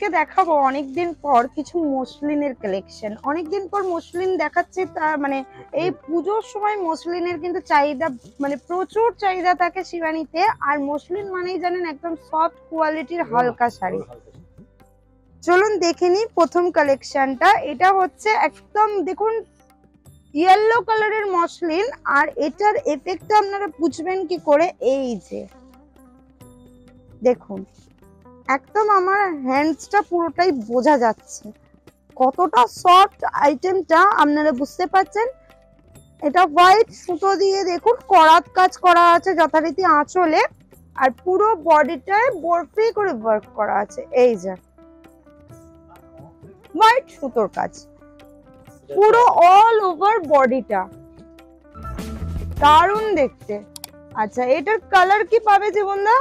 আজকে দেখাবো অনেকদিন পর কিছু মসলিনের কালেকশন। অনেকদিন পর মসলিন দেখাচ্ছে, তা মানে এই পুজোর সময় মসলিনের কিন্তু চাহিদা মানে প্রচুর চাহিদা থাকে শিবানীতে। আর মসলিন মানেই জানেন একদম সফট কোয়ালিটির হালকা শাড়ি। চলুন দেখে নিই প্রথম কালেকশনটা। এটা হচ্ছে একদম দেখুন ইয়েলো কালারের মসলিন, আর এটার এফেক্টটা আপনারা বুঝবেন কি করে, এই যে দেখুন একদম আমার হ্যান্ডসটা পুরোটাই বোঝা যাচ্ছে কতটা সফট আইটেমটা, আপনারা বুঝতে পারছেন। এটা হোয়াইট সুতো দিয়ে দেখুন করাত কাজ করা আছে যথারীতি আঁচলে, আর পুরো বডিটায় বরফি করে ওয়ার্ক করা আছে। এই যে হোয়াইট সুতোর কাজ পুরো অল ওভার বডিটা, দারুণ দেখতে। আচ্ছা এটার কালার কি পাবে জীবনদা?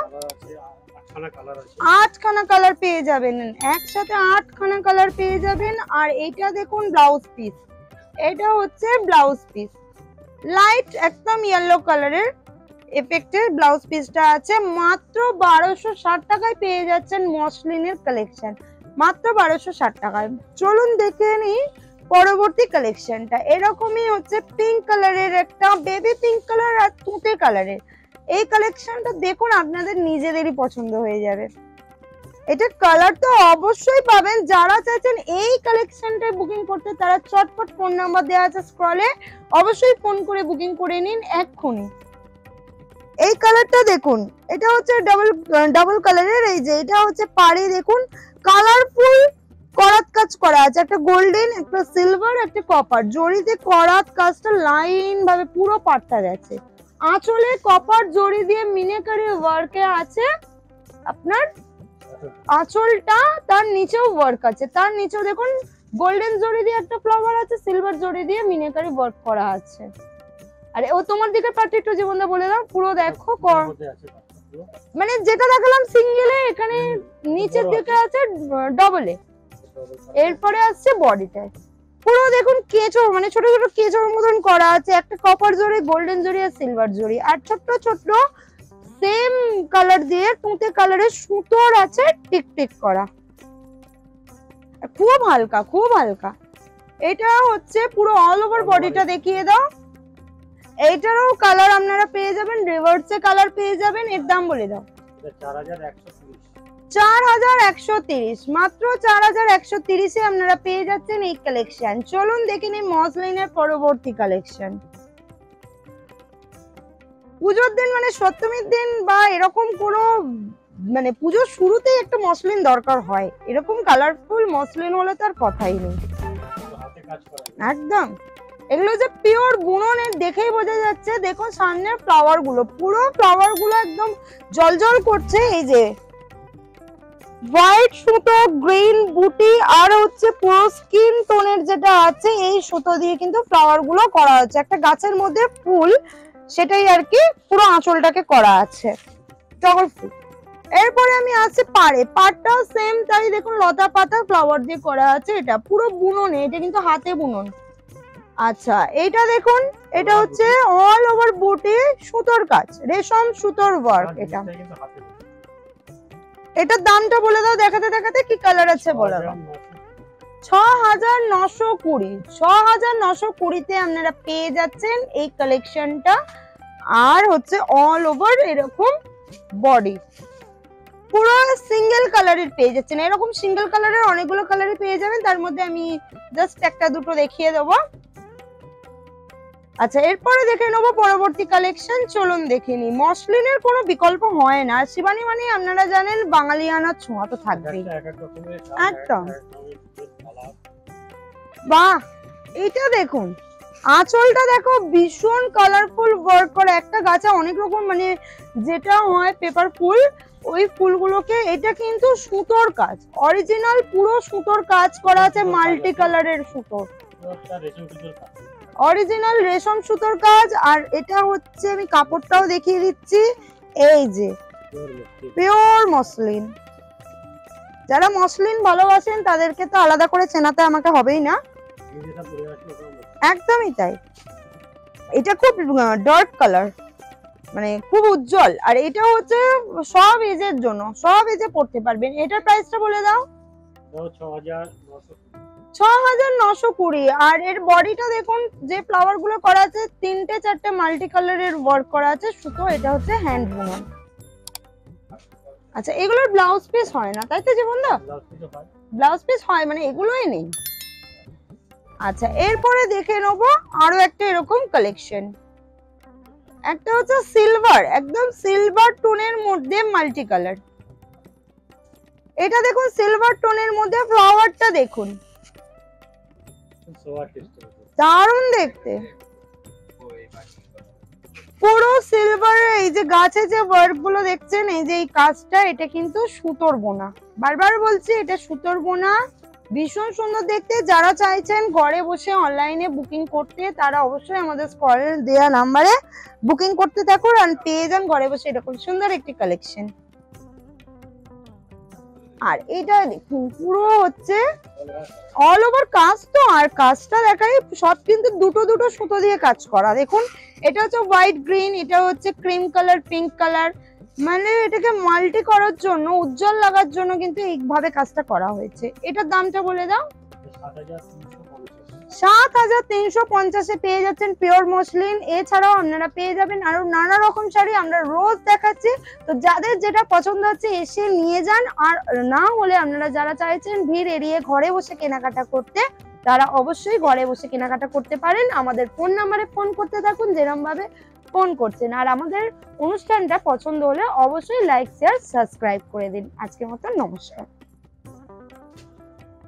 8খানা কালার পেয়ে যাবেন, একসাথে 8খানা কালার পেয়ে যাবেন। আর এটা দেখুন ব্লাউজ পিস, এটা হচ্ছে ব্লাউজ পিস লাইট একদম ইয়েলো কালারের এফেক্টের ব্লাউজ পিসটা আছে। মাত্র 1260 টাকায় পেয়ে যাচ্ছেন মসলিনের কালেকশন, মাত্র 1260 টাকায়। চলুন দেখে নিই পরবর্তী কালেকশনটা। এরকমই হচ্ছে পিঙ্ক কালারের, একটা বেবি পিঙ্ক কালার আর তুঁতে কালারের। এই কালেকশনটা দেখুন আপনাদের নিজেদেরই পছন্দ হয়ে যাবে। এটা কালার তো অবশ্যই পাবেন। যারা চাইছেন এই কালেকশনটা বুকিং করতে তারা চটপট ফোন নাম্বার দেওয়া আছে স্ক্রলে, অবশ্যই ফোন করে বুকিং করে নিন এক্ষুনি। এই কালারটা দেখুন, এটা হচ্ছে ডাবল কালারের। এই যে এটা হচ্ছে পাড়ে দেখুন কালারফুল করাত কাজ করা আছে, একটা গোল্ডেন, একটা সিলভার, একটা কপার জড়িতে করাত কাজটা লাইন ভাবে পুরো পাটটা গেছে। আঁচলে কপার জড়ি দিয়ে মিনাকারি ওয়ার্কে আছে আপনার আঁচলটা, তার নিচেও ওয়ার্ক আছে, তার নিচেও দেখুন গোল্ডেন জড়ি দিয়ে একটা ফ্লাওয়ার আছে, সিলভার জড়ি দিয়ে মিনাকারি ওয়ার্ক করা আছে। আরে ও তোমার দিকে পার্টি একটু জীবনদা বলে দাও, পুরো দেখো মানে যেটা দেখালাম সিঙ্গেলে, এখানে নিচের দিকে আছে ডবলে, এরপরে আসছে বডিটায় পুরো দেখুন কেঁচো মানে ছোট ছোট কেঁচোর মতন করা আছে, একটা কপার জড়ি, গোল্ডেন জড়ি আর সিলভার জড়ি, আর ছোট্ট ছোট্ট সেম কালার দিয়ে তুঁতে কালারের সুতোর আছে টিকটিক করা, খুব হালকা খুব হালকা। এটা হচ্ছে পুরো অল ওভার বডিটা দেখিয়ে দাও। এইটারও কালার আপনারা পেয়ে যাবেন, রিভার্সে কালার পেয়ে যাবেন। এর দাম বলে দাও। 4130, মাত্র 4130 এ আপনারা পেয়ে যাচ্ছেন এই কালেকশন। চলুন দেখে নিই মসলিনের পরবর্তী কালেকশন। পুজোর দিন মানে সপ্তমীর দিন বা এরকম কোনো মানে পুজোর শুরুতেই একটা মসলিন দরকার হয়, এরকম কালারফুল মসলিন হলে তার কথাই নেই একদম। এগুলো যে পিওর বুননের দেখেই বোঝা যাচ্ছে। দেখুন সামনের ফ্লাওয়ার গুলো, পুরো ফ্লাওয়ার গুলো একদম জলজল করছে। এই যে হোয়াইট সুতো, গ্রিন বুটি, আর হচ্ছে পুরো স্কিন টোনের যেটা আছে এই সুতো দিয়ে কিন্তু ফ্লাওয়ার গুলো করা হচ্ছে, একটা গাছের মধ্যে ফুল সেটাই আর কি পুরো আঁচলটাকে করা আছে টগর ফুল। এরপরে আমি আসছি পাড়ে, পাড়টাও সেম তাই দেখুন লতা পাতা ফ্লাওয়ার দিয়ে করা আছে, এটা পুরো বুননে, এটা কিন্তু হাতে বুনন। আচ্ছা এটা দেখুন, এটা হচ্ছে অল ওভার বুটি সুতোর কাজ, রেশম সুতোর ওয়ার্ক। এটার দামটা বলে দাও দেখাতে দেখাতে, কি কালার আছে বলে দাও। 6920, 6920 তে আপনারা পেয়ে যাচ্ছেন এই কালেকশনটা। আর হচ্ছে অল ওভার এরকম বডি পুরো সিঙ্গেল কালারের পেয়ে যাচ্ছেন। এরকম সিঙ্গেল কালারের অনেকগুলো কালারে পেয়ে যাবেন, তার মধ্যে আমি জাস্ট একটা দুটো দেখিয়ে দেবো। আচ্ছা এরপরে দেখে নেবো পরবর্তী কালেকশন। চলুন দেখে নি। মসলিনের কোনো বিকল্প হয় না, শিবানী মানে আপনারা জানেন বাঙালিয়ানার ছোঁয়া তো থাকবেই একদম। বাহ এটা দেখুন আঁচলটা দেখো ভীষণ কালারফুল ওয়ার্ক করা, একটা গাছে অনেক রকম মানে যেটা হয় পেপার ফুল, ওই ফুলগুলোকে, এটা কিন্তু সুতোর কাজ, অরিজিনাল পুরো সুতোর কাজ করা আছে, মাল্টি কালারের সুতোর, অরিজিনাল রেশম সুতোর কাজ। আর এটা হচ্ছে আমি কাপড়টাও দেখিয়ে দিচ্ছি, এই যে পিওর মসলিন। যারা মসলিন ভালোবাসেন তাদেরকে তো আলাদা করে চেনাতে আমাকে হবেই না, একদমই তাই। এটা খুব ডার্ক কালার, মানে খুব উজ্জ্বল, আর এটা হচ্ছে সব এজের জন্য, সব এজে পড়তে পারবেন। এটার প্রাইসটা বলে দাও। 6,920। আর এর বডিটা দেখুন, যে ফ্লাওয়ার গুলো করা আছে 3টে 4টে মাল্টি কালারের ওয়ার্ক করা আছে সুতো। এটা হচ্ছে হ্যান্ড বুনন। আচ্ছা, এগুলোর ব্লাউজ পিস হয় না তাই তো জীবনদা? ব্লাউজ পিস হয়, মানে এগুলোই নেই। আচ্ছা, এরপরে দেখে নেবো আরো একটা এরকম কালেকশন। একটা হচ্ছে সিলভার, একদম সিলভার টোনের মধ্যে মাল্টি কালার। এটা দেখুন সিলভার টোনের মধ্যে ফ্লাওয়ারটা দেখুন, দারুণ দেখতে। পুরো সিলভার, এই যে গাছে যে ওয়ার্ক গুলো দেখছেন, এই যে এই কাজটা, এটা কিন্তু সুতোর বোনা। বারবার বলছি এটা সুতোর বোনা, ভীষণ সুন্দর দেখতে। যারা চাইছেন ঘরে বসে অনলাইনে বুকিং করতে, তারা অবশ্যই আমাদের স্ক্রলে দেওয়া নাম্বারে বুকিং করতে থাকুন আর পেয়ে যান ঘরে বসে এরকম সুন্দর একটি কালেকশন। আর এটা দেখুন পুরো হচ্ছে অল ওভার কাজ তো, আর কাজটা দেখাই সব কিন্তু দুটো দুটো সুতো দিয়ে কাজ করা। দেখুন এটা হচ্ছে হোয়াইট গ্রিন, এটা হচ্ছে ক্রিম কালার, পিঙ্ক কালার, মানে এটাকে মাল্টি করার জন্য, উজ্জ্বল লাগার জন্য কিন্তু এইভাবে কাজটা করা হয়েছে। এটার দামটা বলে দাও। 7,350-এ পেয়ে যাচ্ছেন পিওর মসলিন। এছাড়াও আপনারা পেয়ে যাবেন আরো নানা রকম শাড়ি, আমরা রোজ দেখাচ্ছি। তো যাদের যেটা পছন্দ হচ্ছে এসে নিয়ে যান। আর না হলে আপনারা যারা চাইছেন ভিড় এড়িয়ে ঘরে বসে কেনাকাটা করতে, তারা অবশ্যই ঘরে বসে কেনাকাটা করতে পারেন। আমাদের ফোন নাম্বারে ফোন করতে থাকুন যেরকম ভাবে ফোন করছেন। আর আমাদের অনুষ্ঠানটা পছন্দ হলে অবশ্যই লাইক, শেয়ার, সাবস্ক্রাইব করে দিন। আজকের মতো নমস্কার।